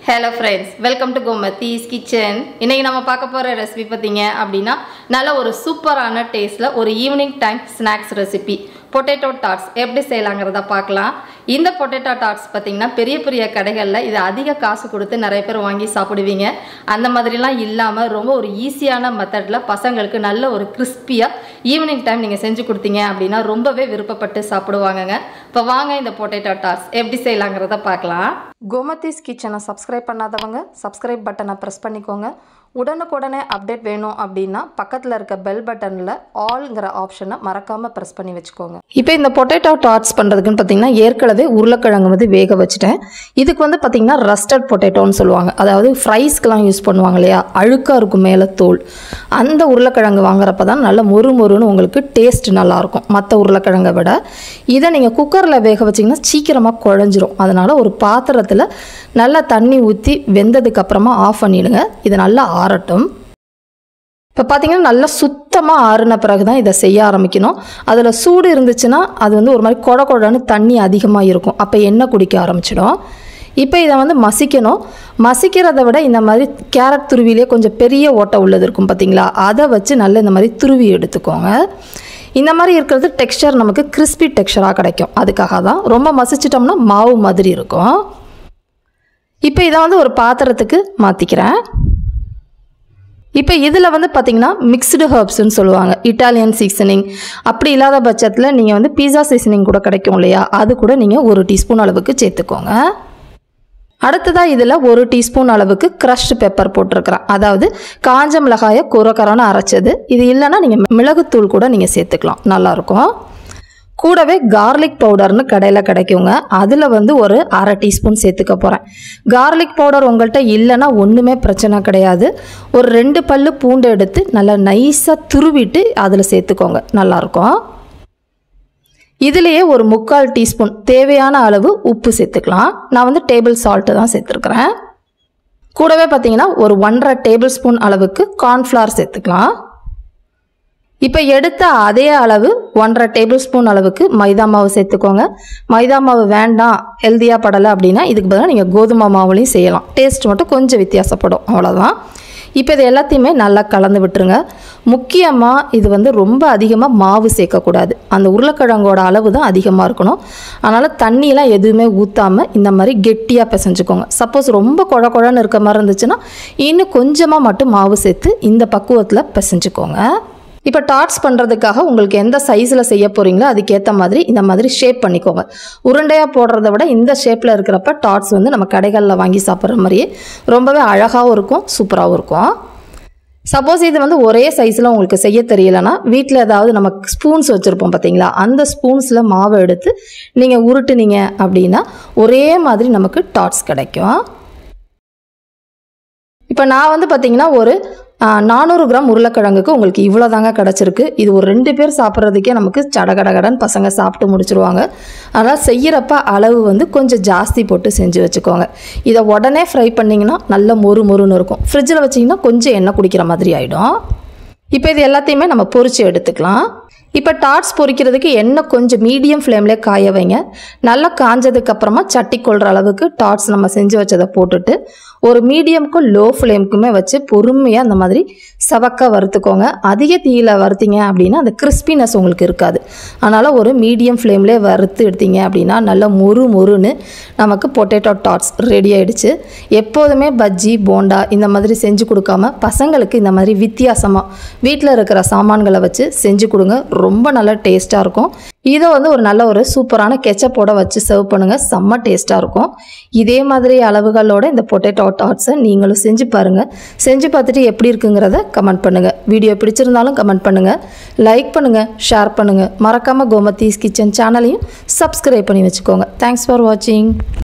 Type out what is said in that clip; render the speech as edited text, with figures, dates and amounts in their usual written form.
Hello friends, welcome to Gomathi's Kitchen. இன்னைக்கு நம்ம பார்க்க போற ரெசிபி பாத்தீங்க அப்படினா நல்ல ஒரு சூப்பரான டேஸ்ட்ல ஒரு evening time snacks recipe potato tarts எப்படி செய்யலாம்ங்கறத பார்க்கலாம். இந்த பொட்டேட்டோ டார்ட்ஸ் பாத்தீங்கன்னா பெரிய பெரிய கடைகள்ல இது அதிக காசு கொடுத்து நிறைய பேர் வாங்கி சாப்பிடுவீங்க. அந்த மாதிரிலாம் இல்லாம ரொம்ப ஒரு ஈஸியான மெத்தட்ல பசங்களுக்கு நல்ல ஒரு கிறிஸ்பியா ஈவினிங் டைம் நீங்க செஞ்சு கொடுத்தீங்க அப்படினா ரொம்பவே விருப்பப்பட்டு சாப்பிடுவாங்கங்க. இப்போ வாங்க இந்த பொட்டேட்டோ டார்ட்ஸ் எப்படி செய்யலாம்ங்கறத பார்க்கலாம். கோமதிஸ் கிச்சனை சப்ஸ்கிரைப் பண்ணாதவங்க சப்ஸ்கிரைப் பட்டனை பிரஸ் பண்ணிக்கோங்க. உடனுக்குடனே அப்டேட் வேணும் அப்படின்னா பக்கத்தில் இருக்க பெல் பட்டனில் ஆல்ங்கிற ஆப்ஷனை மறக்காமல் ப்ரெஸ் பண்ணி வச்சுக்கோங்க. இப்போ இந்த பொட்டேட்டோ டார்ட்ஸ் பண்ணுறதுக்குன்னு பார்த்தீங்கன்னா ஏற்கனவே உருளைக்கிழங்கு வந்து வேக வச்சுட்டேன். இதுக்கு வந்து பார்த்தீங்கன்னா ரஸ்டட் பொட்டேட்டோன்னு சொல்லுவாங்க. அதாவது ஃப்ரைஸ்க்கெலாம் யூஸ் பண்ணுவாங்க இல்லையா, அழுக்காக இருக்கும் மேலே தோல். அந்த உருளைக்கிழங்கு வாங்குறப்ப தான் நல்ல மொறுன்னு உங்களுக்கு டேஸ்ட் நல்லாயிருக்கும் மற்ற உருளைக்கிழங்கை விட. இதை நீங்கள் குக்கரில் வேக வச்சிங்கன்னா சீக்கிரமாக குழஞ்சிரும். அதனால் ஒரு பாத்திரத்தில் நல்லா தண்ணி ஊற்றி வெந்ததுக்கப்புறமா ஆஃப் பண்ணிவிடுங்க. இது நல்லா ஆறட்டும். இப்போ பார்த்தீங்கன்னா நல்லா சுத்தமாக ஆறின பிறகு தான் இதை செய்ய ஆரம்பிக்கணும். அதில் சூடு இருந்துச்சுன்னா அது வந்து ஒரு மாதிரி கொட கொடன்னு தண்ணி அதிகமாக இருக்கும். அப்போ எண்ணெய் குடிக்க ஆரம்பிச்சிடும். இப்போ இதை வந்து மசிக்கணும். மசிக்கிறத விட இந்த மாதிரி கேரட் துருவிலே கொஞ்சம் பெரிய ஓட்டை உள்ளது இருக்கும் பார்த்தீங்களா, அதை வச்சு நல்லா இந்த மாதிரி துருவி எடுத்துக்கோங்க. இந்த மாதிரி இருக்கிறது டெக்ஸ்சர் நமக்கு கிறிஸ்பி டெக்ஸ்சராக கிடைக்கும். அதுக்காக தான். ரொம்ப மசிச்சிட்டோம்னா மாவு மாதிரி இருக்கும். இப்போ இதை வந்து ஒரு பாத்திரத்துக்கு மாற்றிக்கிறேன். இப்போ இதில் வந்து பார்த்திங்கன்னா மிக்ஸ்டு ஹர்ப்ஸ்ன்னு சொல்லுவாங்க, இட்டாலியன் சீசனிங். அப்படி இல்லாத பட்சத்தில் நீங்கள் வந்து பீஸா சீசனிங் கூட கிடைக்கும் இல்லையா, அது கூட நீங்கள் 1 டீஸ்பூன் அளவுக்கு சேர்த்துக்கோங்க. அடுத்ததாக இதில் 1 டீஸ்பூன் அளவுக்கு க்ரஷ்டு பெப்பர் போட்டிருக்கிறேன். அதாவது காஞ்ச மிளகாயை குறக்கரான அரைச்சது. இது இல்லைன்னா நீங்கள் மிளகுத்தூள் கூட நீங்கள் சேர்த்துக்கலாம், நல்லாயிருக்கும். கூடவே கார்லிக் பவுடர்னு கடையில் கிடைக்குங்க. அதில் வந்து ஒரு 1/2 டீஸ்பூன் சேர்த்துக்க போகிறேன். கார்லிக் பவுடர் உங்கள்கிட்ட இல்லைன்னா ஒன்றுமே பிரச்சனை கிடையாது. ஒரு 2 பல்லு பூண்டு எடுத்து நல்லா நைஸாக துருவிட்டு அதில் சேர்த்துக்கோங்க, நல்லாயிருக்கும். இதுலேயே ஒரு 3/4 டீஸ்பூன் தேவையான அளவு உப்பு சேர்த்துக்கலாம். நான் வந்து டேபிள் சால்ட்டு தான் சேர்த்துருக்குறேன். கூடவே பார்த்தீங்கன்னா ஒரு 1/2 டேபிள் ஸ்பூன் அளவுக்கு கார்ன்ஃப்ளவர் சேர்த்துக்கலாம். இப்போ எடுத்த அதே அளவு 1/2 டேபிள் ஸ்பூன் அளவுக்கு மைதா மாவு சேர்த்துக்கோங்க. மைதா மாவு வேண்டாம், ஹெல்த்தியாக படலை அப்படின்னா இதுக்கு பதிலாக நீங்கள் கோதுமை மாவுலையும் செய்யலாம். டேஸ்ட் மட்டும் கொஞ்சம் வித்தியாசப்படும், அவ்வளோதான். இப்போ இது எல்லாத்தையுமே நல்லா கலந்து விட்டுருங்க. முக்கியமாக இது வந்து ரொம்ப அதிகமாக மாவு சேர்க்கக்கூடாது. அந்த உருளைக்கிழங்கோட அளவு தான் அதிகமாக இருக்கணும். அதனால் தண்ணியெலாம் எதுவுமே ஊற்றாமல் இந்த மாதிரி கெட்டியாக பிசைஞ்சுக்கோங்க. சப்போஸ் ரொம்ப குழன்னு இருக்க மாதிரி இருந்துச்சுன்னா இன்னும் கொஞ்சமாக மட்டும் மாவு சேர்த்து இந்த பக்குவத்தில் பிசைஞ்சுக்கோங்க. இப்போ டார்ட்ஸ் பண்ணுறதுக்காக உங்களுக்கு எந்த சைஸில் செய்ய போகிறீங்களோ அதுக்கேற்ற மாதிரி இந்த மாதிரி ஷேப் பண்ணிக்கோங்க. உருண்டையாக போடுறத விட இந்த ஷேப்பில் இருக்கிறப்ப டார்ட்ஸ் வந்து நம்ம கடைகளில் வாங்கி சாப்பிட்ற மாதிரியே ரொம்பவே அழகாகவும் இருக்கும், சூப்பராகவும் இருக்கும். சப்போஸ் இது வந்து ஒரே சைஸில் உங்களுக்கு செய்ய தெரியலைன்னா வீட்டில் ஏதாவது நம்ம ஸ்பூன்ஸ் வச்சுருப்போம் பார்த்தீங்களா, அந்த ஸ்பூன்ஸில் மாவை எடுத்து நீங்கள் உருட்டுனீங்க அப்படின்னா ஒரே மாதிரி நமக்கு டார்ட்ஸ் கிடைக்கும். இப்போ நான் வந்து பார்த்தீங்கன்னா ஒரு 400 கிராம் உருளைக்கிழங்குக்கு உங்களுக்கு இவ்வளோ தாங்க கிடச்சிருக்கு. இது ஒரு 2 பேர் சாப்பிட்றதுக்கே நமக்கு சடகடகடன் பசங்க சாப்பிட்டு முடிச்சுருவாங்க. அதனால் செய்கிறப்ப அளவு வந்து கொஞ்சம் ஜாஸ்தி போட்டு செஞ்சு வச்சுக்கோங்க. இதை உடனே ஃப்ரை பண்ணிங்கன்னா நல்ல மொறுன்னு இருக்கும். ஃப்ரிட்ஜில் வச்சிங்கன்னா கொஞ்சம் எண்ணெய் குடிக்கிற மாதிரி ஆகிடும். இப்போ இது எல்லாத்தையுமே நம்ம பொரிச்சு எடுத்துக்கலாம். இப்போ டார்ட்ஸ் பொரிக்கிறதுக்கு எண்ணெய் கொஞ்சம் மீடியம் ஃப்ளேம்லேயே காய வைங்க. நல்லா காஞ்சதுக்கப்புறமா சட்டி கொள்கிற அளவுக்கு டார்ட்ஸ் நம்ம செஞ்சு வச்சதை போட்டுட்டு ஒரு மீடியமுக்கும் லோ ஃப்ளேமுக்குமே வச்சு பொறுமையாக அந்த மாதிரி சவக்க வறுத்துக்கோங்க. அதிக தீயில் வறுத்தீங்க அப்படின்னா அந்த கிறிஸ்பினஸ் உங்களுக்கு இருக்காது. அதனால் ஒரு மீடியம் ஃப்ளேம்லேயே வறுத்து எடுத்தீங்க அப்படின்னா நல்லா மொறுன்னு நமக்கு பொட்டேட்டோ டார்ட்ஸ் ரெடி ஆகிடுச்சு. எப்போதுமே பஜ்ஜி போண்டா இந்த மாதிரி செஞ்சு கொடுக்காம பசங்களுக்கு இந்த மாதிரி வித்தியாசமாக வீட்டில் இருக்கிற சாமான்களை வச்சு செஞ்சு கொடுங்க. ரொம்ப நல்ல டேஸ்ட்டாக இருக்கும். இதை வந்து ஒரு நல்ல ஒரு சூப்பரான கெச்சப்போட வச்சு சர்வ் பண்ணுங்கள், செம்ம டேஸ்ட்டாக இருக்கும். இதே மாதிரி அளவுகளோட இந்த பொட்டேட்டோ டார்ட்ஸை நீங்களும் செஞ்சு பாருங்கள். செஞ்சு பார்த்துட்டு எப்படி இருக்குங்கிறத கமெண்ட் பண்ணுங்கள். வீடியோ பிடிச்சிருந்தாலும் கமெண்ட் பண்ணுங்கள், லைக் பண்ணுங்கள், ஷேர் பண்ணுங்கள். மறக்காமல் கோமதிஸ் கிச்சன் சேனலையும் சப்ஸ்கிரைப் பண்ணி வச்சுக்கோங்க. தேங்க்ஸ் ஃபார் வாட்சிங்.